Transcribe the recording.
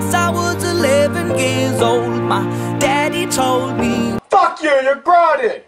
since I was 11 years old. My daddy told me, fuck you, you're grounded!